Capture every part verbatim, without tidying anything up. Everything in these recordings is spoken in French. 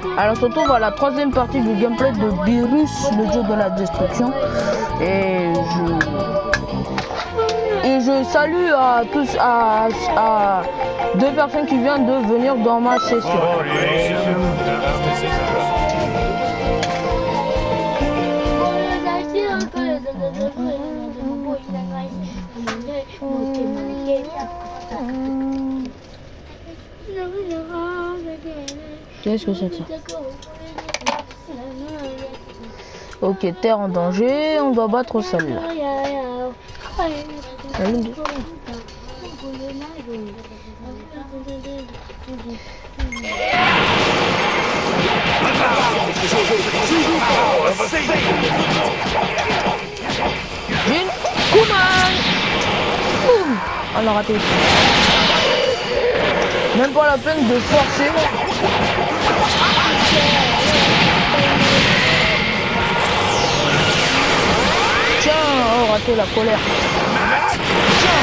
Alors surtout on va à la troisième partie du gameplay de Beerus, le jeu de la destruction. Et je et je salue à tous à, à deux personnes qui viennent de venir dans ma session. Qu'est-ce que c'est que ça? Ok, terre en danger, on doit battre celle-là. Jin Kuman. Boum. On a raté. Même pas la peine de forcer. Tiens, oh, raté la colère. Tiens,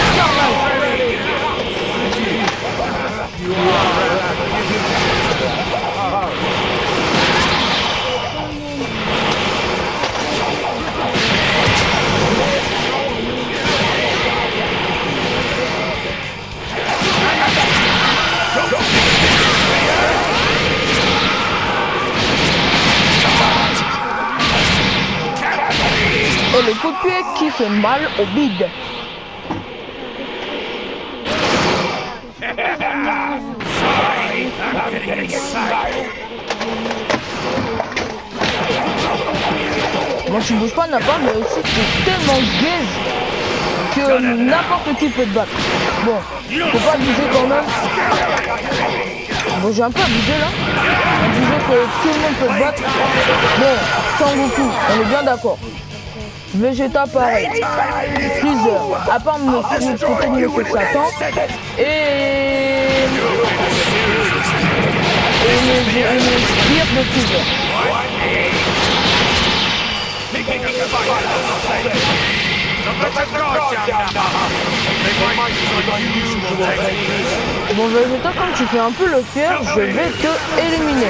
et le coup de pied qui fait mal au bide. Bon, tu bouges pas, n'a pas, mais aussi c'est tellement gaze que n'importe qui peut te battre. Bon, faut pas abuser quand même. Bon, j'ai un peu abusé là. Abusé que tout le monde peut te battre. Bon, Sangoku, on est bien d'accord. Vegeta pareil, Freezer, à part me faire le côté de Monsieur Satan, et... et le sbire de Freezer. Bon Vegeta, comme tu fais un peu le fier, je vais te éliminer.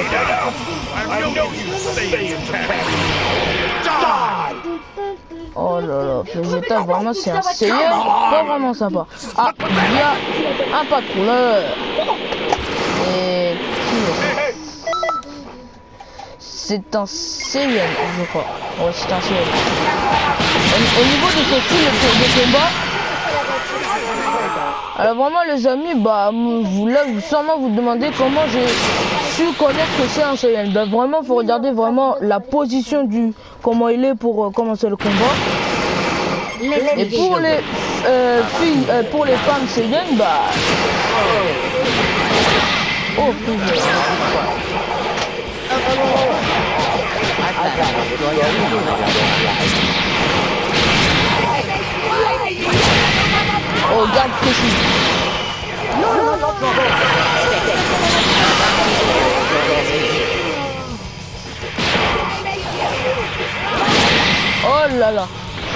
Oh là là, Vegeta, vraiment c'est un Saiyan, pas vraiment sympa. Ah, il y a un patrouilleur. Et qui est-ce? C'est un Saiyan, je crois. Ouais, c'est un Saiyan. Au, au niveau de ce style de, de combat, alors vraiment les amis, bah vous là, vous sûrement vous demandez comment j'ai su connaître que c'est un Saiyan. Bah vraiment, faut regarder vraiment la position du comment il est pour euh, commencer le combat. Et pour les euh, filles, euh, pour les femmes Saiyan, bah oh putain. Oh, regarde que je oh là là.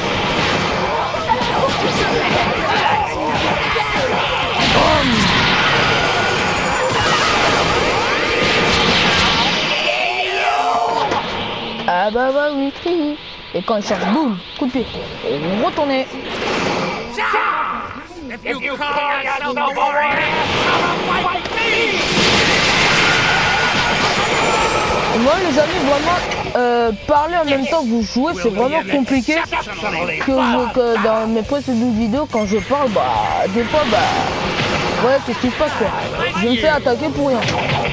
Ah bah bah oui, tri. Et quand il cherche, boum, coup de pied. Et vous retournez. Moi les amis, vraiment euh, parler en même temps que vous jouez, c'est vraiment compliqué. Que, je, que dans mes précédentes vidéos, quand je parle, bah des fois bah ouais, qu'est-ce qui se passe quoi? Je me fais attaquer pour rien.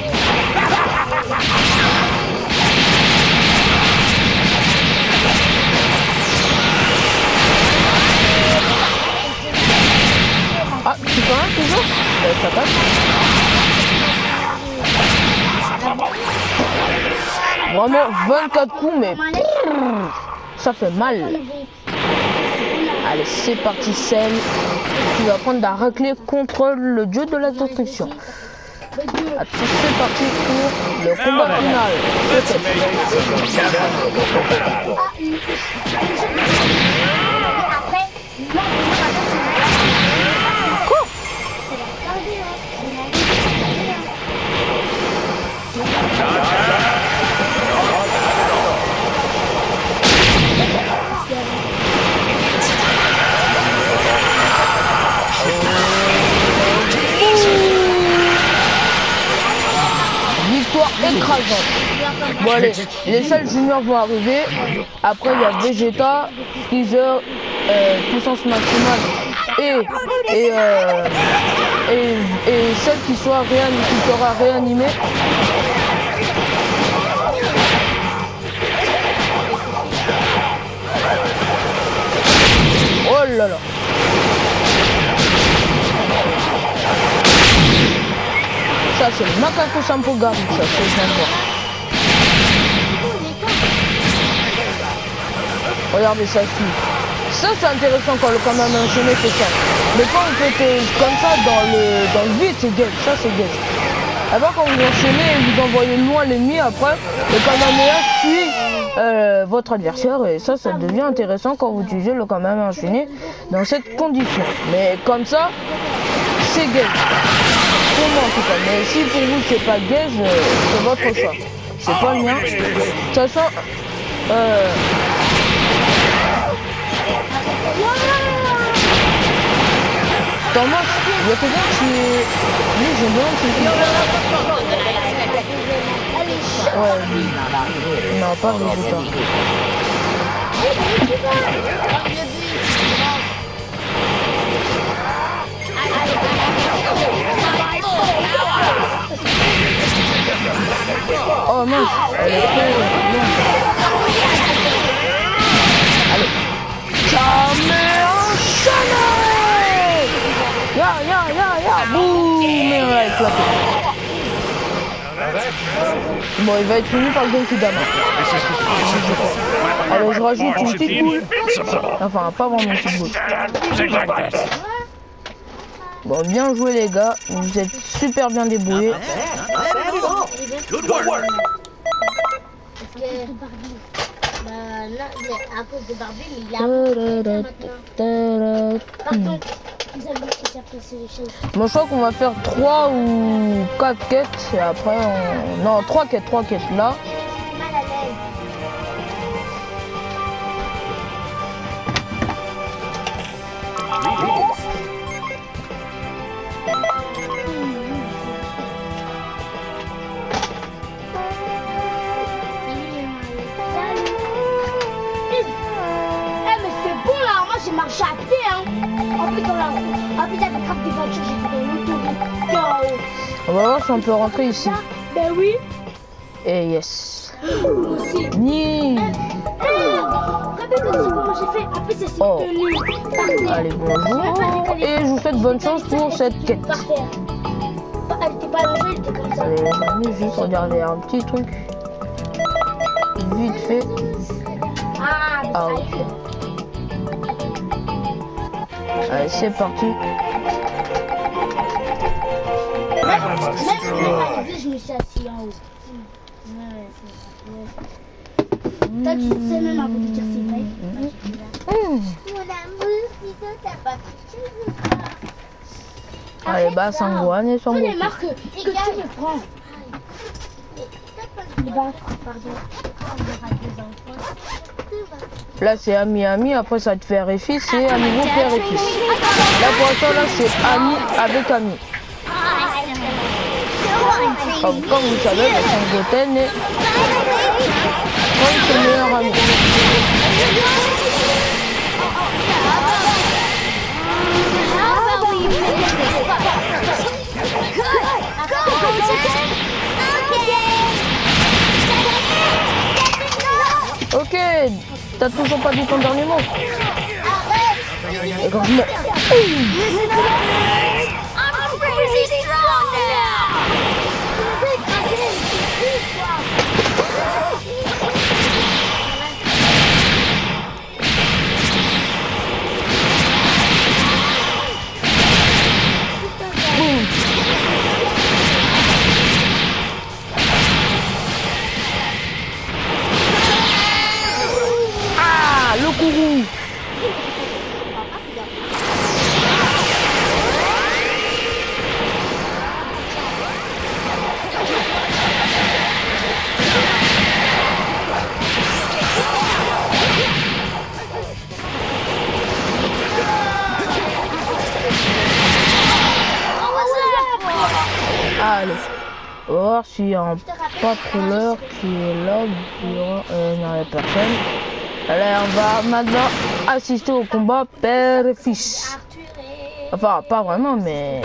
Ah, tu peux un toujours euh, ça passe. Vraiment vingt-quatre coups, mais ça fait mal. Allez, c'est parti, Cell. Tu vas prendre la raclée contre le dieu de la destruction. C'est parti pour le combat final. Quoi? victoire écrasante. Bon allez, les seuls juniors vont arriver. Après il y a Vegeta, Freezer, euh, puissance maximale et et, euh, et et celle qui soit réan qui sera réanimée. Oh là là. Ça c'est le Macaco Sampo-Gari, ça c'est sympa. Regardez ça ici. Ça c'est intéressant quand le commande enchaîné fait ça. Mais quand vous faites comme ça dans le dans le vide, c'est gay, ça c'est gay. Avant quand vous enchaînez et vous envoyez loin l'ennemi, après le Kamehameha suit euh, votre adversaire et ça ça devient intéressant quand vous utilisez le Kamehameha enchaîné dans cette condition. Mais comme ça, c'est gay. Pour moi en tout cas, mais si pour vous c'est pas gay, c'est votre choix. C'est pas le mien. De toute façon, euh... Thomas, il y a quelqu'un qui... Oui, je me demande si c'est... Ouais, non, pas Vegeta. Oh mince, elle est trop... Allez. Kamehameha! Ya, ya, ya, ya! Boum! Et on l'a éclaté. Bon, il va être fini par le Genkidama. Alors, je rajoute une petite boule. Enfin, pas vraiment une petite boule. Bon, bien joué les gars, vous êtes super bien débrouillés. À cause de Barbie, il a Bon, je crois qu'on va faire trois ou quatre quêtes et après on... Non, trois quêtes, trois quêtes là. J'ai marché à pied, hein. En plus, dans la en plus, avec la carte des voitures, j'étais dans l'autoroute. On va voir si on peut rentrer ici. Ben oui. Et yes. Ni. Rappelle comment j'ai fait. En plus, c'est Oh. tenu. Allez, bonjour. Et je vous souhaite bonne chance pour cette quête. Elle était pas levée, elle était comme ça. Allez, je vais juste regarder un petit truc. Vite fait. Ah, Ah, ok. Allez, c'est parti. Même si je me suis assis en haut. Toi, tu sais même avant de dire c'est vrai. Allez, bah, Sangohan et son Les groupe. marques que tu me prends. Les barres, pardon. Là, c'est ami, ami. Après, ça va te faire et fils. C'est à nouveau père et fils. Là, pour l'instant, là, c'est ami avec ami. Comme, comme vous savez, le Sangoten est comme son meilleur ami. Ok, t'as toujours pas dit ton dernier mot. Et quand je meurs. Le courroux. voir s'il y a un patrouilleur qui est là. Euh, non, il n'y a personne. Alors, on va maintenant assister au combat père et fils. Enfin, pas vraiment, mais...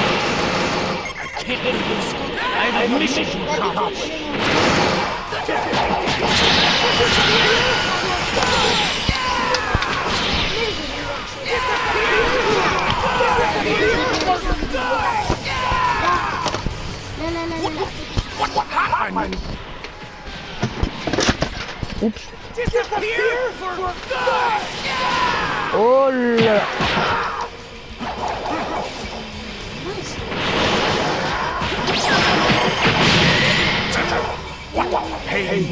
Oups. Oh là. Hey.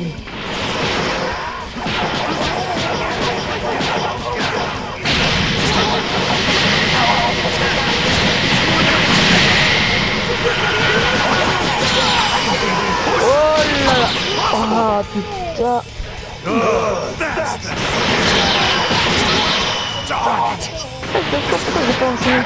Oh là là. Oh putain. Pourquoi j'ai pas enchaîné?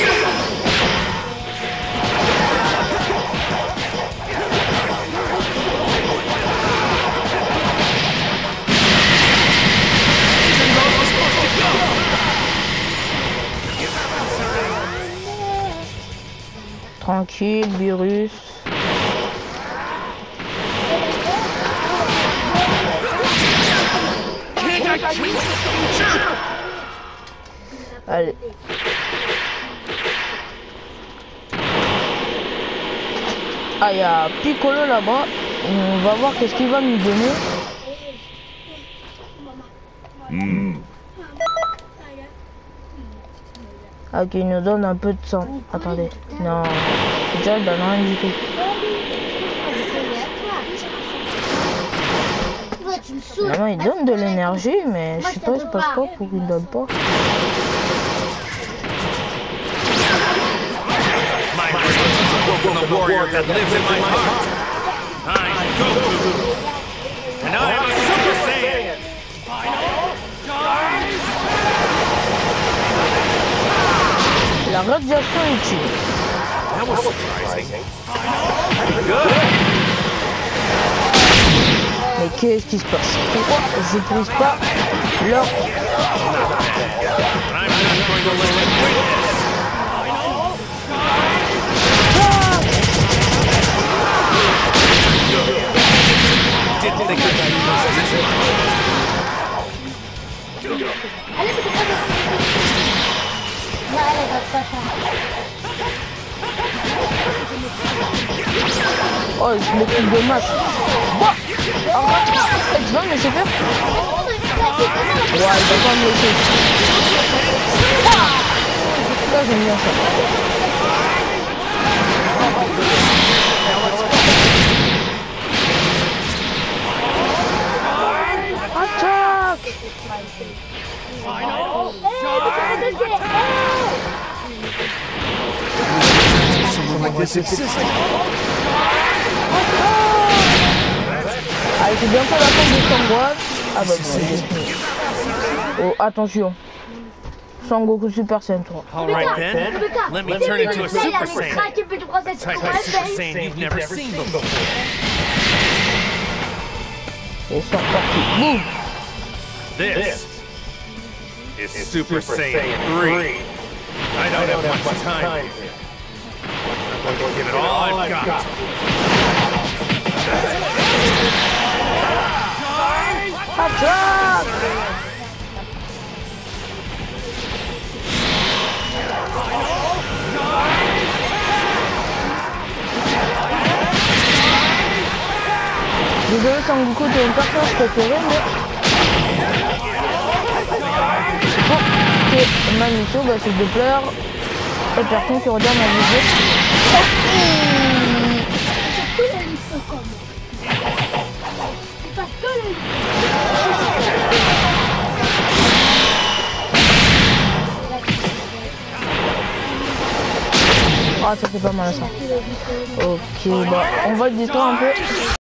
Tranquille, virus. Allez. Ah, il y a Piccolo là-bas. On va voir qu'est-ce qu'il va nous donner. Mm. Ok, il nous donne un peu de sang. Attendez. Non. Déjà, il donne rien du tout. Non, il donne de l'énergie, mais je sais pas, il se passe quoi pour qu'il donne pas. La radiation est utile. Mais qu'est-ce qui se passe? Pourquoi je prise pas leur... Oh, je me trouve de masse. Bon, arrête. Tu vas me laisser faire? Ouais, il va pas me laisser. Là, j'aime bien ça. Attaque! Allez, c'est bientôt la fin de Sangoku. Ah bah bon, il est fini. Oh, attention. Sangoku Super Saiyan trois. Alright then, let me turn into a Super Saiyan. Type of Super Saiyan you've never seen before. Et c'est reparti. Boum! This is Super Saiyan three. I don't have much time here. I'm going to give it all I've got. Attaque! Désolé Sangoku, t'es une personnage préférée, mais... Ok, Manitou, bah s'il te plaît, cette personne qui regarde ma vidéo. Ah, ça fait pas mal ça. Ok, bah on va le distraire un peu.